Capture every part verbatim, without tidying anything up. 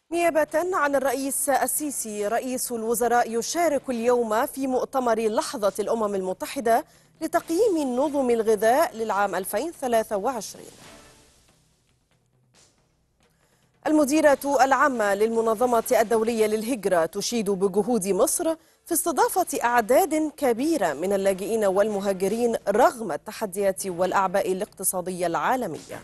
نيابة عن الرئيس السيسي، رئيس الوزراء يشارك اليوم في مؤتمر لحظة الأمم المتحدة لتقييم نظم الغذاء للعام ألفين وثلاثة وعشرين. المديرة العامة للمنظمة الدولية للهجرة تشيد بجهود مصر في استضافة أعداد كبيرة من اللاجئين والمهاجرين رغم التحديات والأعباء الاقتصادية العالمية.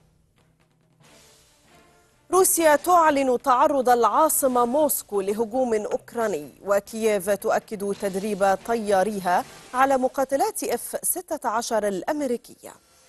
روسيا تعلن تعرض العاصمة موسكو لهجوم أوكراني، وكييف تؤكد تدريب طياريها على مقاتلات إف ستة عشر الأمريكية.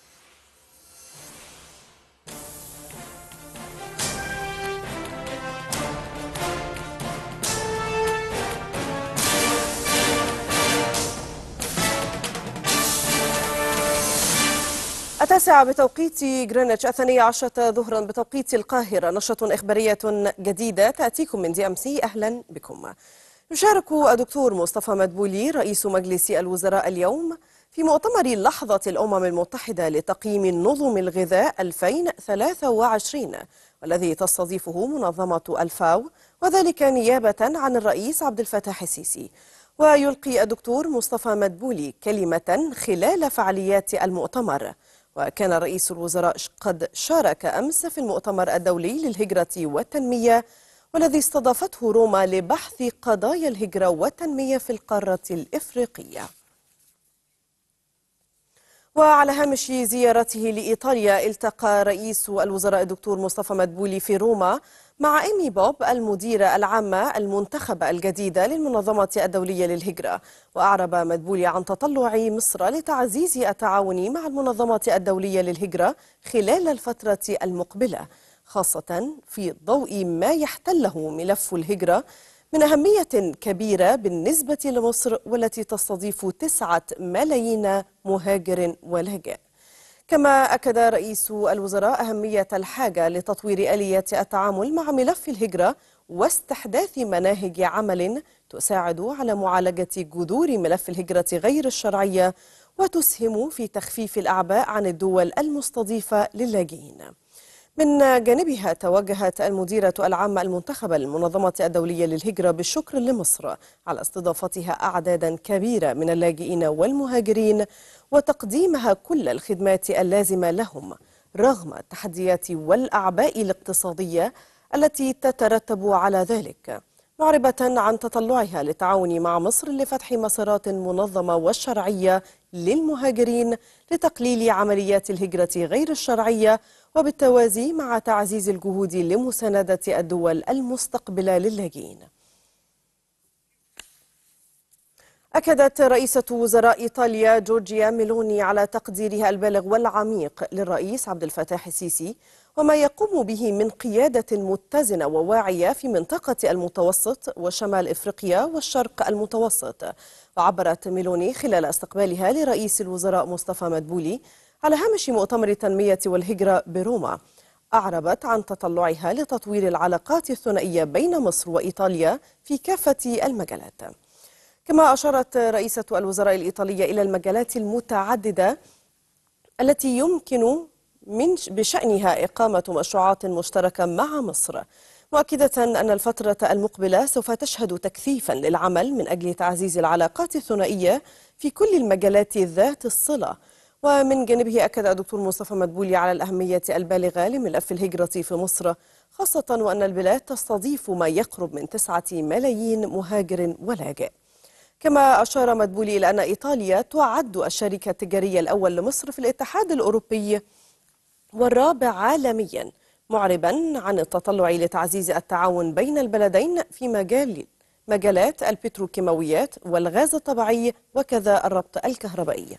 التاسعة بتوقيت غرينتش، الثانية عشرة ظهرا بتوقيت القاهرة، نشرة إخبارية جديدة تأتيكم من دي أم سي. أهلا بكم. يشارك الدكتور مصطفى مدبولي رئيس مجلس الوزراء اليوم في مؤتمر لحظة الأمم المتحدة لتقييم نظم الغذاء ألفين وثلاثة وعشرين، والذي تستضيفه منظمة الفاو، وذلك نيابة عن الرئيس عبد الفتاح السيسي. ويلقي الدكتور مصطفى مدبولي كلمة خلال فعاليات المؤتمر. وكان رئيس الوزراء قد شارك أمس في المؤتمر الدولي للهجرة والتنمية، والذي استضافته روما لبحث قضايا الهجرة والتنمية في القارة الإفريقية. وعلى هامش زيارته لإيطاليا، التقى رئيس الوزراء الدكتور مصطفى مدبولي في روما مع إيمي بوب المديرة العامة المنتخبة الجديدة للمنظمة الدولية للهجرة. وأعرب مدبولي عن تطلع مصر لتعزيز التعاون مع المنظمة الدولية للهجرة خلال الفترة المقبلة، خاصة في ضوء ما يحتله ملف الهجرة من أهمية كبيرة بالنسبة لمصر، والتي تستضيف تسعة ملايين مهاجر ولاجئ. كما أكد رئيس الوزراء أهمية الحاجة لتطوير آليات التعامل مع ملف الهجرة واستحداث مناهج عمل تساعد على معالجة جذور ملف الهجرة غير الشرعية وتسهم في تخفيف الأعباء عن الدول المستضيفة للاجئين. من جانبها توجهت المديرة العامة المنتخبة للمنظمة الدولية للهجرة بالشكر لمصر على استضافتها أعدادا كبيرة من اللاجئين والمهاجرين وتقديمها كل الخدمات اللازمة لهم رغم التحديات والأعباء الاقتصادية التي تترتب على ذلك، معربة عن تطلعها للتعاون مع مصر لفتح مسارات منظمة والشرعية للمهاجرين لتقليل عمليات الهجرة غير الشرعية، وبالتوازي مع تعزيز الجهود لمساندة الدول المستقبلة للاجئين. أكدت رئيسة وزراء إيطاليا جورجيا ميلوني على تقديرها البالغ والعميق للرئيس عبد الفتاح السيسي وما يقوم به من قيادة متزنة وواعية في منطقة المتوسط وشمال إفريقيا والشرق المتوسط. وعبرت ميلوني خلال استقبالها لرئيس الوزراء مصطفى مدبولي على هامش مؤتمر التنمية والهجرة بروما، أعربت عن تطلعها لتطوير العلاقات الثنائية بين مصر وإيطاليا في كافة المجالات. كما أشارت رئيسة الوزراء الإيطالية إلى المجالات المتعددة التي يمكن من بشأنها إقامة مشروعات مشتركة مع مصر، مؤكدة أن الفترة المقبلة سوف تشهد تكثيفا للعمل من أجل تعزيز العلاقات الثنائية في كل المجالات ذات الصلة. ومن جانبه أكد الدكتور مصطفى مدبولي على الأهمية البالغة لملف الهجرة في مصر، خاصة وأن البلاد تستضيف ما يقرب من تسعة ملايين مهاجر ولاجئ. كما أشار مدبولي إلى أن إيطاليا تعد الشريك التجاري الأول لمصر في الاتحاد الأوروبي والرابع عالميا، معربا عن التطلع لتعزيز التعاون بين البلدين في مجال مجالات البتروكيماويات والغاز الطبيعي وكذا الربط الكهربائي.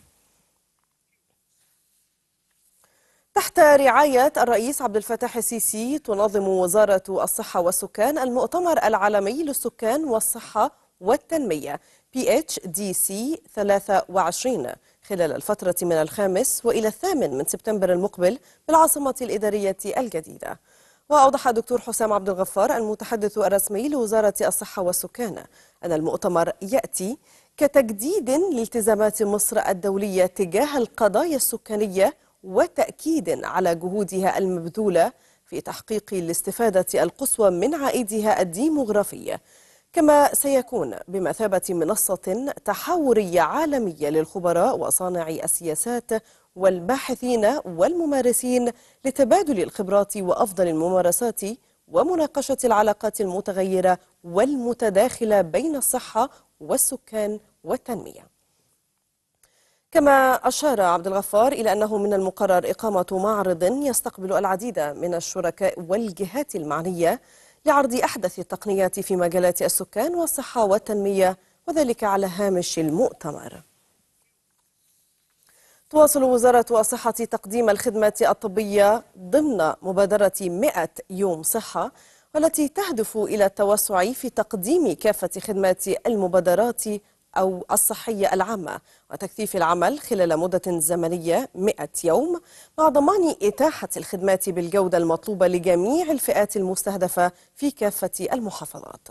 تحت رعاية الرئيس عبد الفتاح السيسي تنظم وزارة الصحة والسكان المؤتمر العالمي للسكان والصحة والتنمية بي إتش دي سي ثلاثة وعشرين خلال الفترة من الخامس وإلى الثامن من سبتمبر المقبل بالعاصمة الإدارية الجديدة. وأوضح الدكتور حسام عبد الغفار المتحدث الرسمي لوزارة الصحة والسكان أن المؤتمر يأتي كتجديد لالتزامات مصر الدولية تجاه القضايا السكانية وتأكيد على جهودها المبذولة في تحقيق الاستفادة القصوى من عائدها الديموغرافي، كما سيكون بمثابة منصة تحاورية عالمية للخبراء وصانعي السياسات والباحثين والممارسين لتبادل الخبرات وأفضل الممارسات ومناقشة العلاقات المتغيرة والمتداخلة بين الصحة والسكان والتنمية. كما أشار عبد الغفار إلى أنه من المقرر إقامة معرض يستقبل العديد من الشركاء والجهات المعنية لعرض أحدث التقنيات في مجالات السكان والصحة والتنمية، وذلك على هامش المؤتمر. تواصل وزارة الصحة تقديم الخدمات الطبية ضمن مبادرة مئة يوم صحة، والتي تهدف إلى التوسع في تقديم كافة خدمات المبادرات أو الصحية العامة وتكثيف العمل خلال مدة زمنية مئة يوم، مع ضمان إتاحة الخدمات بالجودة المطلوبة لجميع الفئات المستهدفة في كافة المحافظات.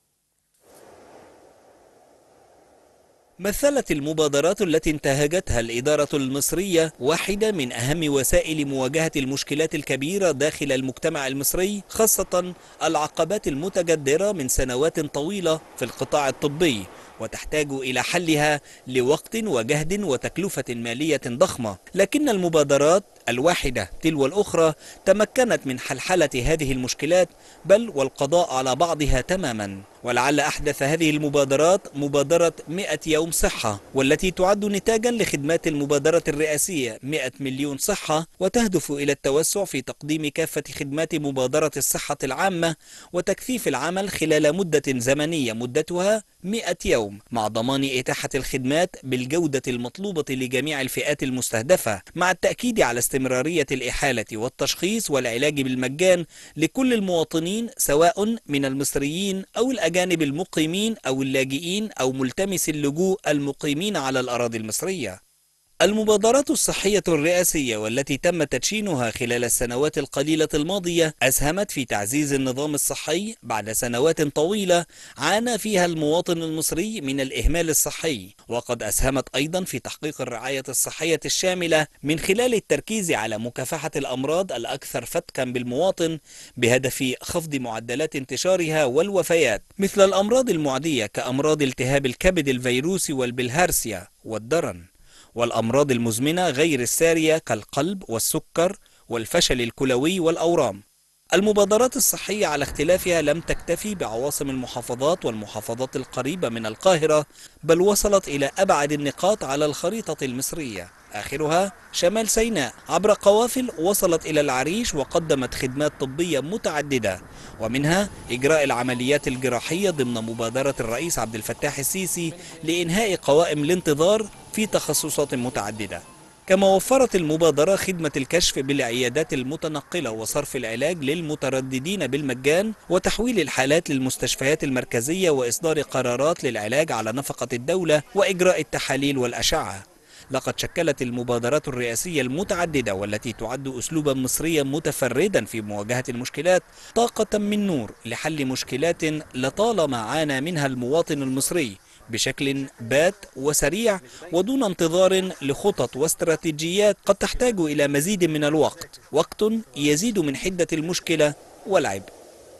مثلت المبادرات التي انتهجتها الإدارة المصرية واحدة من أهم وسائل مواجهة المشكلات الكبيرة داخل المجتمع المصري، خاصة العقبات المتجذرة من سنوات طويلة في القطاع الطبي، وتحتاج إلى حلها لوقت وجهد وتكلفة مالية ضخمة. لكن المبادرات الواحدة تلو الأخرى تمكنت من حلحلة هذه المشكلات، بل والقضاء على بعضها تماما. ولعل أحدث هذه المبادرات مبادرة مئة يوم صحة، والتي تعد نتاجا لخدمات المبادرة الرئاسية مئة مليون صحة، وتهدف إلى التوسع في تقديم كافة خدمات مبادرة الصحة العامة وتكثيف العمل خلال مدة زمنية مدتها مئة يوم، مع ضمان إتاحة الخدمات بالجودة المطلوبة لجميع الفئات المستهدفة، مع التأكيد على استمرارية الإحالة والتشخيص والعلاج بالمجان لكل المواطنين، سواء من المصريين أو الأجانب المقيمين أو اللاجئين أو ملتمس اللجوء المقيمين على الأراضي المصرية. المبادرات الصحية الرئاسية والتي تم تدشينها خلال السنوات القليلة الماضية أسهمت في تعزيز النظام الصحي بعد سنوات طويلة عانى فيها المواطن المصري من الإهمال الصحي، وقد أسهمت أيضا في تحقيق الرعاية الصحية الشاملة من خلال التركيز على مكافحة الأمراض الأكثر فتكا بالمواطن بهدف خفض معدلات انتشارها والوفيات، مثل الأمراض المعدية كأمراض التهاب الكبد الفيروسي والبلهارسيا والدرن، والأمراض المزمنة غير السارية كالقلب والسكر والفشل الكلوي والأورام. المبادرات الصحية على اختلافها لم تكتفي بعواصم المحافظات والمحافظات القريبة من القاهرة، بل وصلت إلى أبعد النقاط على الخريطة المصرية، آخرها شمال سيناء، عبر قوافل وصلت إلى العريش وقدمت خدمات طبية متعددة، ومنها إجراء العمليات الجراحية ضمن مبادرة الرئيس عبد الفتاح السيسي لإنهاء قوائم الانتظار في تخصصات متعددة. كما وفرت المبادرة خدمة الكشف بالعيادات المتنقلة وصرف العلاج للمترددين بالمجان، وتحويل الحالات للمستشفيات المركزية وإصدار قرارات للعلاج على نفقة الدولة وإجراء التحاليل والأشعة. لقد شكلت المبادرات الرئاسية المتعددة والتي تعد أسلوبا مصريا متفردا في مواجهة المشكلات طاقة من نور لحل مشكلات لطالما عانى منها المواطن المصري بشكل بات وسريع، ودون انتظار لخطط واستراتيجيات قد تحتاج إلى مزيد من الوقت، وقت يزيد من حدة المشكلة والعبء.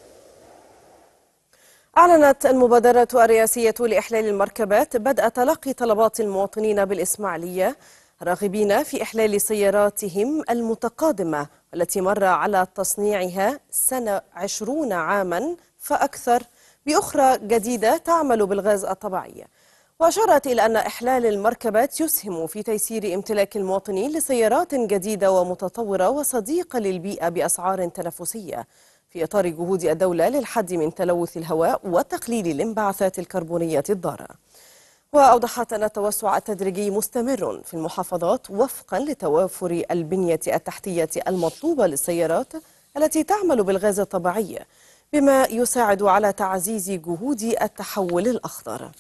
أعلنت المبادرة الرئاسية لإحلال المركبات بدء تلقي طلبات المواطنين بالإسماعيلية راغبين في إحلال سياراتهم المتقادمة والتي مر على تصنيعها سنة عشرون عاما فأكثر بأخرى جديدة تعمل بالغاز الطبيعي. وأشارت إلى أن إحلال المركبات يسهم في تيسير امتلاك المواطنين لسيارات جديدة ومتطورة وصديقة للبيئة بأسعار تنافسية، في إطار جهود الدولة للحد من تلوث الهواء وتقليل الانبعاثات الكربونية الضارة. وأوضحت أن التوسع التدريجي مستمر في المحافظات وفقا لتوافر البنية التحتية المطلوبة للسيارات التي تعمل بالغاز الطبيعي، بما يساعد على تعزيز جهود التحول الأخضر.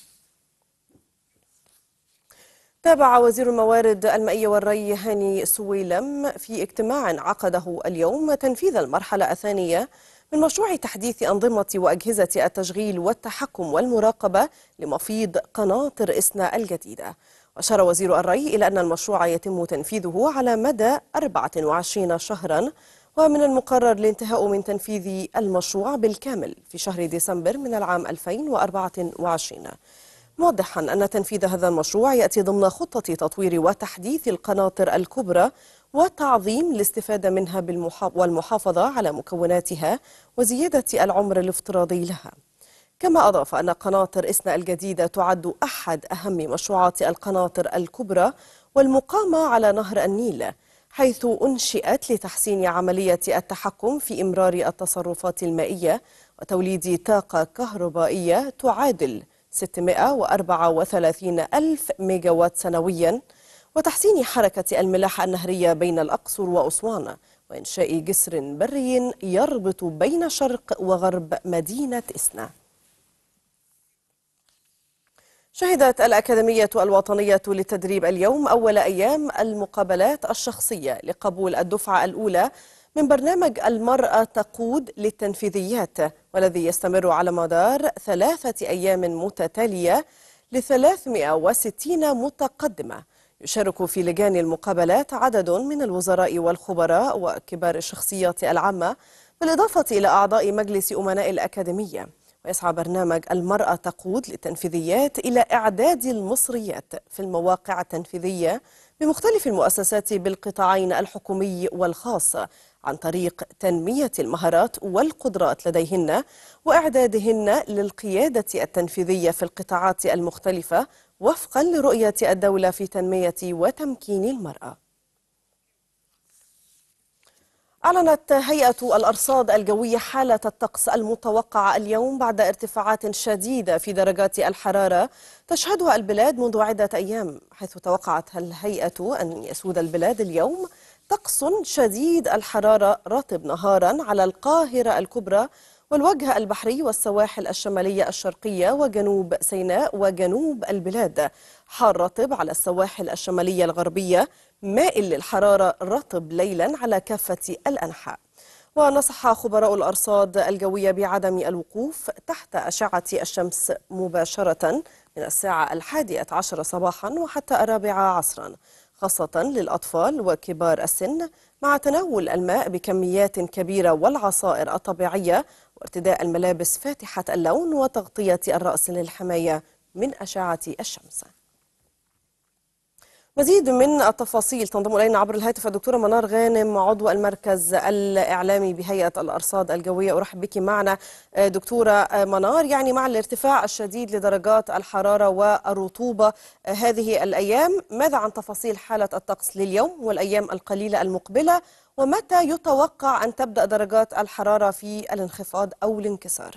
تابع وزير الموارد المائية والري هاني سويلم في اجتماع عقده اليوم تنفيذ المرحلة الثانية من مشروع تحديث أنظمة وأجهزة التشغيل والتحكم والمراقبة لمفيض قناطر إسنا الجديدة. وأشار وزير الري إلى أن المشروع يتم تنفيذه على مدى أربعة وعشرين شهرا، ومن المقرر الانتهاء من تنفيذ المشروع بالكامل في شهر ديسمبر من العام ألفين وأربعة وعشرين، موضحا أن تنفيذ هذا المشروع يأتي ضمن خطة تطوير وتحديث القناطر الكبرى وتعظيم الاستفادة منها والمحافظة على مكوناتها وزيادة العمر الافتراضي لها. كما أضاف أن قناطر إسنا الجديدة تعد أحد أهم مشروعات القناطر الكبرى والمقامة على نهر النيل، حيث أنشئت لتحسين عملية التحكم في إمرار التصرفات المائية وتوليد طاقة كهربائية تعادل ستمائة وأربعة وثلاثين ألف ميجاوات سنويا، وتحسين حركة الملاحة النهرية بين الأقصر وأسوان، وإنشاء جسر بري يربط بين شرق وغرب مدينة إسنا. شهدت الأكاديمية الوطنية للتدريب اليوم أول أيام المقابلات الشخصية لقبول الدفعة الأولى من برنامج المرأة تقود للتنفيذيات، والذي يستمر على مدار ثلاثة أيام متتالية لثلاثمائة وستين متقدمة. يشارك في لجان المقابلات عدد من الوزراء والخبراء وكبار الشخصيات العامة، بالإضافة إلى أعضاء مجلس أمناء الأكاديمية. ويسعى برنامج المرأة تقود للتنفيذيات إلى إعداد المصريات في المواقع التنفيذية بمختلف المؤسسات بالقطاعين الحكومي والخاص، عن طريق تنمية المهارات والقدرات لديهن وإعدادهن للقيادة التنفيذية في القطاعات المختلفة وفقا لرؤية الدولة في تنمية وتمكين المرأة. أعلنت هيئة الأرصاد الجوية حالة الطقس المتوقعة اليوم بعد ارتفاعات شديدة في درجات الحرارة تشهدها البلاد منذ عدة أيام، حيث توقعت الهيئة أن يسود البلاد اليوم طقس شديد الحرارة رطب نهارا على القاهرة الكبرى والوجه البحري والسواحل الشمالية الشرقية وجنوب سيناء وجنوب البلاد، حار رطب على السواحل الشمالية الغربية، مائل للحرارة رطب ليلا على كافة الأنحاء. ونصح خبراء الأرصاد الجوية بعدم الوقوف تحت أشعة الشمس مباشرة من الساعة الحادية عشر صباحا وحتى الرابعة عصرا، خاصة للأطفال وكبار السن، مع تناول الماء بكميات كبيرة والعصائر الطبيعية وارتداء الملابس فاتحة اللون وتغطية الرأس للحماية من أشعة الشمس. مزيد من التفاصيل تنضم إلينا عبر الهاتف الدكتورة منار غانم، عضو المركز الإعلامي بهيئة الأرصاد الجوية. أرحب بك معنا دكتورة منار. يعني مع الارتفاع الشديد لدرجات الحرارة والرطوبة هذه الأيام، ماذا عن تفاصيل حالة الطقس لليوم والأيام القليلة المقبلة، ومتى يتوقع أن تبدأ درجات الحرارة في الانخفاض أو الانكسار؟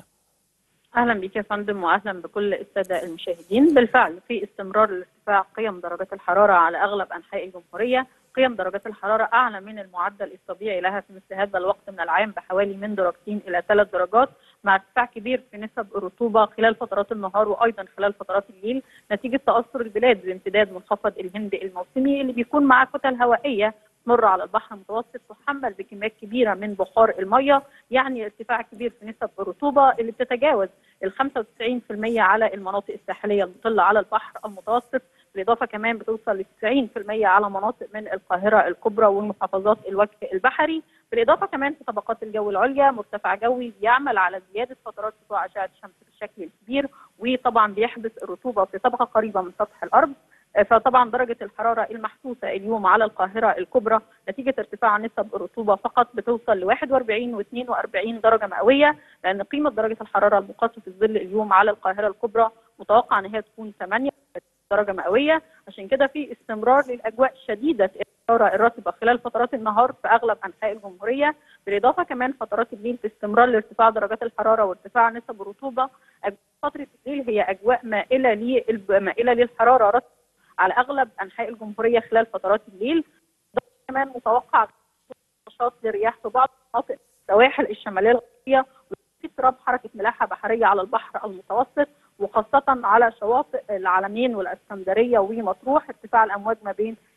اهلا بك يا فندم واهلا بكل الساده المشاهدين. بالفعل في استمرار لارتفاع قيم درجات الحراره على اغلب انحاء الجمهوريه، قيم درجات الحراره اعلى من المعدل الطبيعي لها في مثل هذا الوقت من العام بحوالي من درجتين الى ثلاث درجات، مع ارتفاع كبير في نسب الرطوبه خلال فترات النهار وايضا خلال فترات الليل، نتيجه تاثر البلاد بامتداد منخفض الهند الموسمي اللي بيكون معاه كتل هوائيه تمر على البحر المتوسط تحمل بكميات كبيره من بخار الميه، يعني ارتفاع كبير في نسب الرطوبه اللي بتتجاوز ال خمسة وتسعين بالمئة على المناطق الساحليه المطله على البحر المتوسط، بالاضافه كمان بتوصل ل تسعين بالمئة على مناطق من القاهره الكبرى والمحافظات الوجه البحري، بالاضافه كمان في طبقات الجو العليا مرتفع جوي بيعمل على زياده فترات سطوع اشعه الشمس بالشكل الكبير، وطبعا بيحبس الرطوبه في طبقه قريبه من سطح الارض. فطبعا درجه الحراره المحسوسه اليوم على القاهره الكبرى نتيجه ارتفاع نسب الرطوبه فقط بتوصل ل واحد وأربعين واثنين وأربعين درجه مئويه، لان قيمه درجه الحراره المقاسه في الظل اليوم على القاهره الكبرى متوقع ان هي تكون ثمانية درجه مئويه، عشان كده في استمرار للاجواء شديده الحراره الرطبه خلال فترات النهار في اغلب انحاء الجمهوريه، بالاضافه كمان فترات الليل في استمرار لارتفاع درجات الحراره وارتفاع نسب الرطوبه. فتره الليل هي اجواء مائله مائله للحراره رطبه على اغلب انحاء الجمهوريه خلال فترات الليل. كمان متوقع نشاط للرياح في بعض مناطق السواحل الشماليه الغربيه واضطراب حركه ملاحه بحريه على البحر المتوسط، وخاصه على شواطئ العلمين والاسكندريه ومطروح ارتفاع الامواج ما بين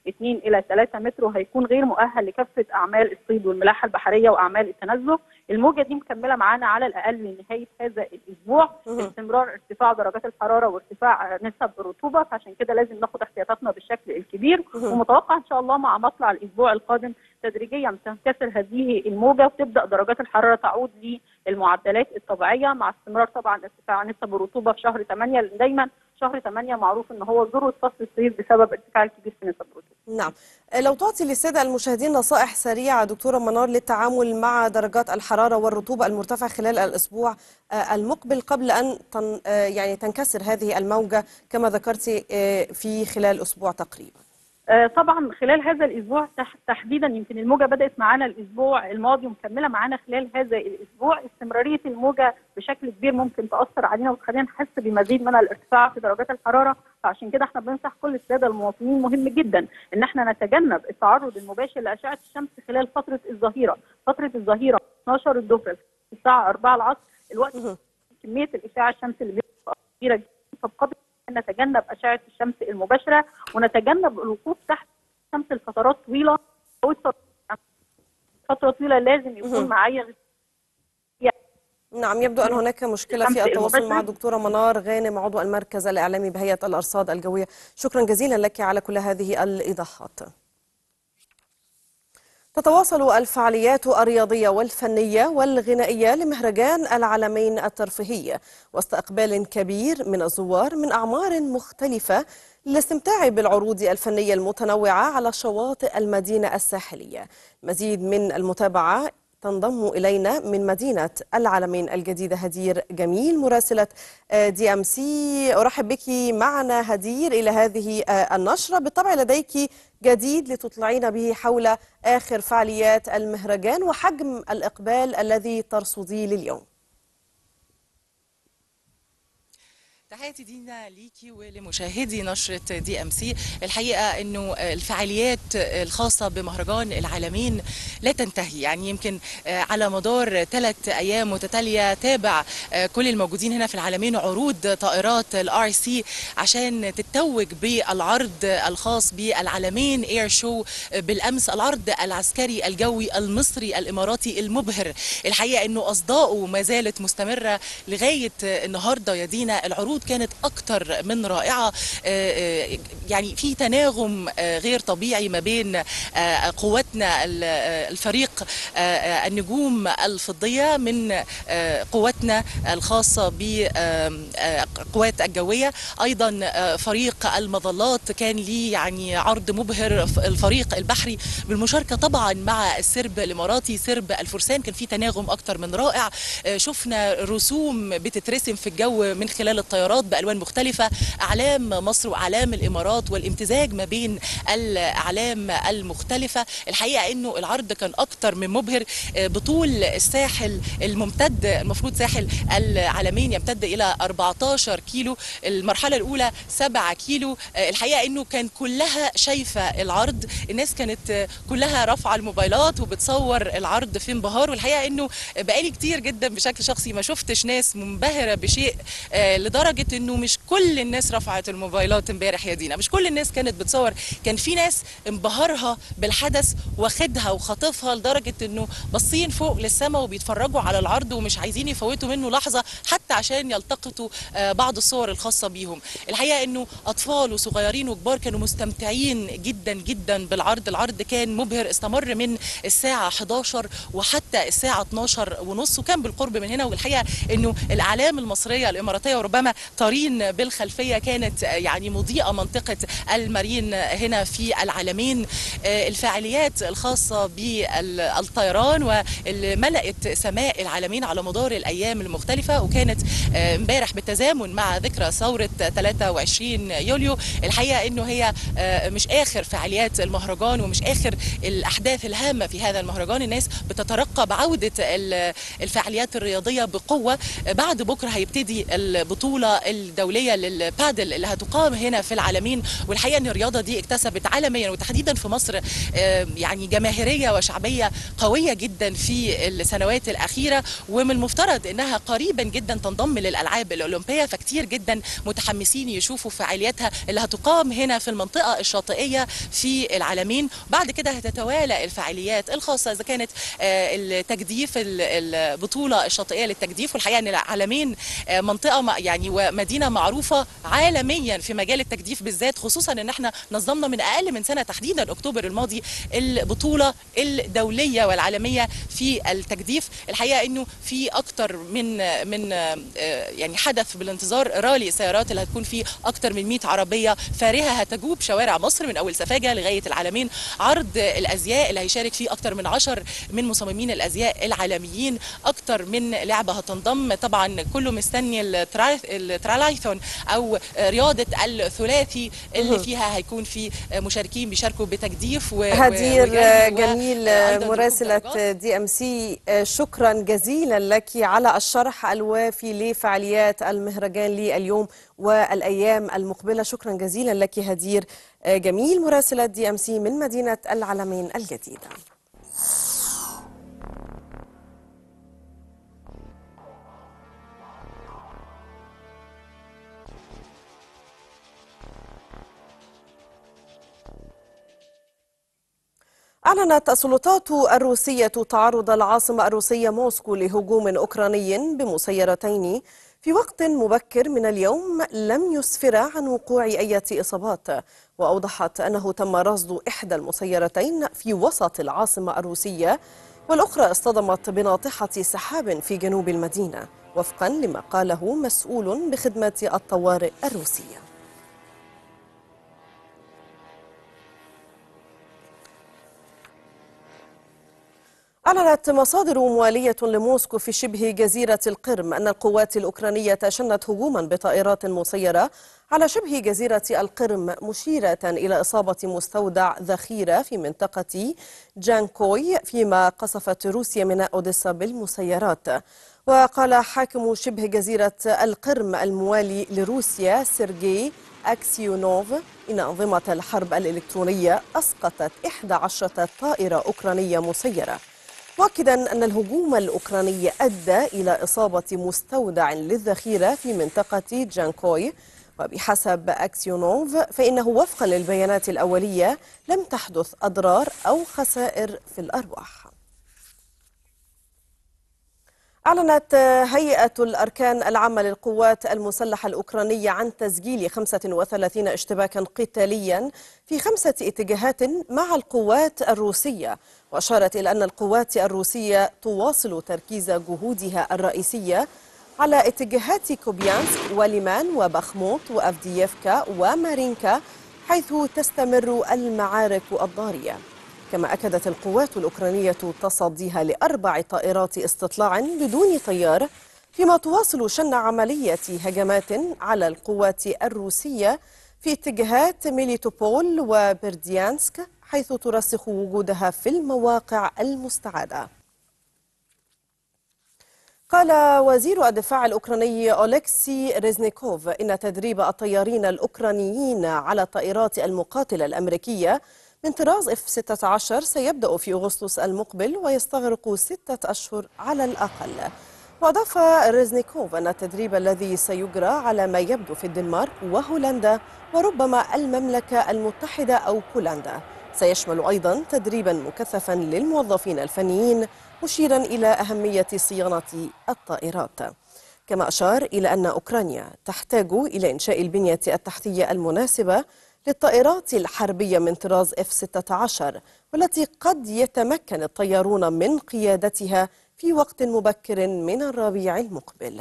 اتنين إلى ثلاثة متر، وهيكون غير مؤهل لكافة أعمال الصيد والملاحة البحرية وأعمال التنزه. الموجة دي مكملة معانا على الأقل لنهاية هذا الأسبوع، استمرار ارتفاع درجات الحرارة وارتفاع نسب الرطوبة، فعشان كده لازم ناخد احتياطاتنا بالشكل الكبير. ومتوقع إن شاء الله مع مطلع الأسبوع القادم تدريجيا تنكسر هذه الموجة وتبدأ درجات الحرارة تعود للمعدلات الطبيعية، مع استمرار طبعا ارتفاع نسب الرطوبة في شهر ثمانية، لأن دايما شهر ثمانية معروف ان هو ذروه فصل الصيف بسبب ارتفاع الكبير في نسب الرطوبه. نعم، لو تعطي للساده المشاهدين نصائح سريعه دكتوره منار للتعامل مع درجات الحراره والرطوبه المرتفعه خلال الاسبوع المقبل قبل ان تن يعني تنكسر هذه الموجه كما ذكرتي في خلال اسبوع تقريبا. طبعا خلال هذا الاسبوع تحديدا، يمكن الموجه بدات معانا الاسبوع الماضي ومكمله معانا خلال هذا الاسبوع. استمراريه الموجه بشكل كبير ممكن تاثر علينا وتخلينا نحس بمزيد من الارتفاع في درجات الحراره، فعشان كده احنا بننصح كل الساده المواطنين مهم جدا ان احنا نتجنب التعرض المباشر لاشعه الشمس خلال فتره الظهيره، فتره الظهيره اتناشر الظهر الساعه أربعة العصر، الوقت كميه الاشعه الشمس اللي بتبقى كبيره جدا، فبقدر نتجنب أشعة الشمس المباشرة ونتجنب الوقوف تحت الشمس لفترات طويلة. فترة طويلة لازم يكون معايا. نعم، يبدو أن هناك مشكلة في التواصل مع الدكتورة منار غانم عضو المركز الإعلامي بهيئة الأرصاد الجوية. شكرا جزيلا لك على كل هذه الإيضاحات. تتواصل الفعاليات الرياضية والفنية والغنائية لمهرجان العالمين الترفيهي وسط إقبال كبير من الزوار من أعمار مختلفة للاستمتاع بالعروض الفنية المتنوعة على شواطئ المدينة الساحلية. مزيد من المتابعة تنضم إلينا من مدينة العالمين الجديدة هدير جميل مراسلة دي أم سي. أرحب بك معنا هدير إلى هذه النشرة. بالطبع لديك جديد لتطلعين به حول آخر فعاليات المهرجان وحجم الإقبال الذي ترصديه لليوم. تحياتي دينا ليكي ولمشاهدي نشرة دي ام سي. الحقيقة انه الفعاليات الخاصة بمهرجان العالمين لا تنتهي، يعني يمكن على مدار ثلاث ايام متتالية تابع كل الموجودين هنا في العالمين عروض طائرات الار سي عشان تتوج بالعرض الخاص بالعالمين اير شو بالامس، العرض العسكري الجوي المصري الاماراتي المبهر. الحقيقة انه اصداؤه ما زالت مستمرة لغاية النهاردة يا دينا. العروض كانت أكثر من رائعة، يعني في تناغم غير طبيعي ما بين قواتنا الفريق النجوم الفضية من قواتنا الخاصة بقوات الجوية، أيضا فريق المظلات كان ليه يعني عرض مبهر، الفريق البحري بالمشاركة طبعا مع السرب الإماراتي سرب الفرسان كان في تناغم أكثر من رائع. شفنا رسوم بتترسم في الجو من خلال الطيارات بألوان مختلفة، أعلام مصر وأعلام الإمارات والامتزاج ما بين الأعلام المختلفة. الحقيقة أنه العرض كان أكتر من مبهر، بطول الساحل الممتد، المفروض ساحل العالمين يمتد إلى أربعة عشر كيلو، المرحلة الأولى سبعة كيلو. الحقيقة أنه كان كلها شايفة العرض، الناس كانت كلها رافعة الموبايلات وبتصور العرض في انبهار. والحقيقة أنه بقالي كتير جدا بشكل شخصي ما شفتش ناس منبهرة بشيء لدرجة انه مش كل الناس رفعت الموبايلات امبارح يا دينا، مش كل الناس كانت بتصور، كان في ناس انبهارها بالحدث واخدها وخاطفها لدرجة انه باصين فوق للسماء وبيتفرجوا على العرض ومش عايزين يفوتوا منه لحظة حتى عشان يلتقطوا بعض الصور الخاصة بيهم. الحقيقة انه اطفال وصغيرين وكبار كانوا مستمتعين جدا جدا بالعرض. العرض كان مبهر، استمر من الساعة حداشر وحتى الساعة اتناشر ونص وكان بالقرب من هنا. والحقيقة انه الاعلام المصرية الاماراتية وربما طارين بالخلفية كانت يعني مضيئة منطقة المارين هنا في العالمين. الفعاليات الخاصة بالطيران واللي ملأت سماء العالمين على مدار الأيام المختلفة، وكانت امبارح بالتزامن مع ذكرى ثورة ثلاثة وعشرين يوليو. الحقيقة انه هي مش آخر فعاليات المهرجان ومش آخر الأحداث الهامة في هذا المهرجان. الناس بتترقب عودة الفعاليات الرياضية بقوة. بعد بكرة هيبتدي البطولة البطولة الدولية للبادل اللي هتقام هنا في العالمين. والحقيقة أن الرياضة دي اكتسبت عالميا وتحديدا في مصر يعني جماهيرية وشعبية قوية جدا في السنوات الأخيرة، ومن المفترض أنها قريبا جدا تنضم للألعاب الأولمبية، فكتير جدا متحمسين يشوفوا فعالياتها اللي هتقام هنا في المنطقة الشاطئية في العالمين. بعد كده هتتوالى الفعاليات الخاصة إذا كانت التجديف، البطولة الشاطئية للتجديف. والحقيقة أن العالمين منطقة يعني ومدينة معروفة عالميا في مجال التجديف بالذات، خصوصا أن احنا نظمنا من أقل من سنة تحديدا أكتوبر الماضي البطولة الدولية والعالمية في التجديف. الحقيقة أنه في أكتر من من يعني حدث بالانتظار، رالي السيارات اللي هتكون فيه أكتر من مئة عربية فارهة هتجوب شوارع مصر من أول سفاجة لغاية العالمين، عرض الأزياء اللي هيشارك فيه أكتر من عشر من مصممين الأزياء العالميين، أكتر من لعبة هتنضم. طبعا كله مستني الترالايثون أو رياضة الثلاثي اللي فيها هيكون في مشاركين بيشاركوا بتجديف هدير جميل مراسلة دي ام سي، شكرا جزيلا لك على الشرح الوافي لفعاليات المهرجان لليوم والأيام المقبلة. شكرا جزيلا لك هدير جميل مراسلة دي ام سي من مدينة العلمين الجديدة. أعلنت السلطات الروسية تعرض العاصمة الروسية موسكو لهجوم أوكراني بمسيرتين في وقت مبكر من اليوم لم يسفر عن وقوع أي إصابات، وأوضحت أنه تم رصد إحدى المسيرتين في وسط العاصمة الروسية والأخرى اصطدمت بناطحة سحاب في جنوب المدينة، وفقا لما قاله مسؤول بخدمة الطوارئ الروسية. أعلنت مصادر موالية لموسكو في شبه جزيرة القرم أن القوات الأوكرانية شنت هجوما بطائرات مسيرة على شبه جزيرة القرم، مشيرة إلى إصابة مستودع ذخيرة في منطقة جانكوي فيما قصفت روسيا ميناء أوديسا بالمسيرات. وقال حاكم شبه جزيرة القرم الموالي لروسيا سيرجي أكسيونوف إن أنظمة الحرب الإلكترونية أسقطت إحدى عشرة طائرة أوكرانية مسيرة، مؤكدا أن الهجوم الأوكراني أدى إلى إصابة مستودع للذخيرة في منطقة جانكوي. وبحسب أكسيونوف فإنه وفقا للبيانات الأولية لم تحدث أضرار أو خسائر في الأرواح. أعلنت هيئة الأركان العامة للقوات المسلحة الأوكرانية عن تسجيل خمسة وثلاثين اشتباكا قتاليا في خمسة اتجاهات مع القوات الروسية، وأشارت إلى أن القوات الروسية تواصل تركيز جهودها الرئيسية على اتجاهات كوبيانسك وليمان وبخموت وأفدييفكا ومارينكا، حيث تستمر المعارك الضارية. كما أكدت القوات الأوكرانية تصديها لأربع طائرات استطلاع بدون طيار، فيما تواصل شن عملية هجمات على القوات الروسية في اتجاهات ميليتوبول وبرديانسك، حيث ترسخ وجودها في المواقع المستعادة. قال وزير الدفاع الأوكراني أولكسي ريزنيكوف إن تدريب الطيارين الأوكرانيين على الطائرات المقاتلة الأمريكية من طراز إف ستة عشر سيبدأ في أغسطس المقبل ويستغرق ستة أشهر على الأقل. وأضاف ريزنيكوف أن التدريب الذي سيجرى على ما يبدو في الدنمارك وهولندا وربما المملكة المتحدة أو بولندا سيشمل أيضا تدريبا مكثفا للموظفين الفنيين، مشيرا إلى أهمية صيانة الطائرات. كما أشار إلى أن أوكرانيا تحتاج إلى إنشاء البنية التحتية المناسبة للطائرات الحربية من طراز إف ستة عشر، والتي قد يتمكن الطيارون من قيادتها في وقت مبكر من الربيع المقبل.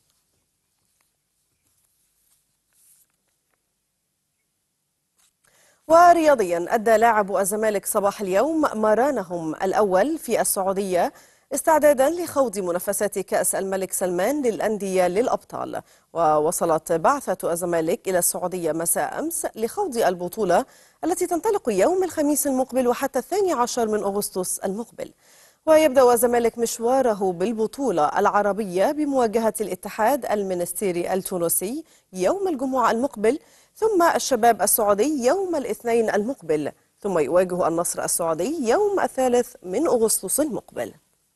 ورياضيا، أدى لاعب الزمالك صباح اليوم مرانهم الأول في السعودية استعدادا لخوض منافسات كأس الملك سلمان للأندية للأبطال. ووصلت بعثة الزمالك إلى السعودية مساء أمس لخوض البطولة التي تنطلق يوم الخميس المقبل وحتى الثاني عشر من أغسطس المقبل. ويبدأ الزمالك مشواره بالبطولة العربية بمواجهة الاتحاد المنستيري التونسي يوم الجمعة المقبل، ثم الشباب السعودي يوم الاثنين المقبل، ثم يواجه النصر السعودي يوم الثالث من أغسطس المقبل.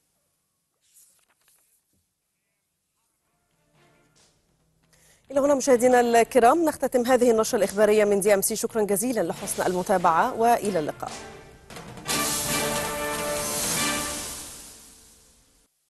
إلى هنا مشاهدينا الكرام نختتم هذه النشرة الإخبارية من دي أم سي. شكرا جزيلا لحسن المتابعة وإلى اللقاء.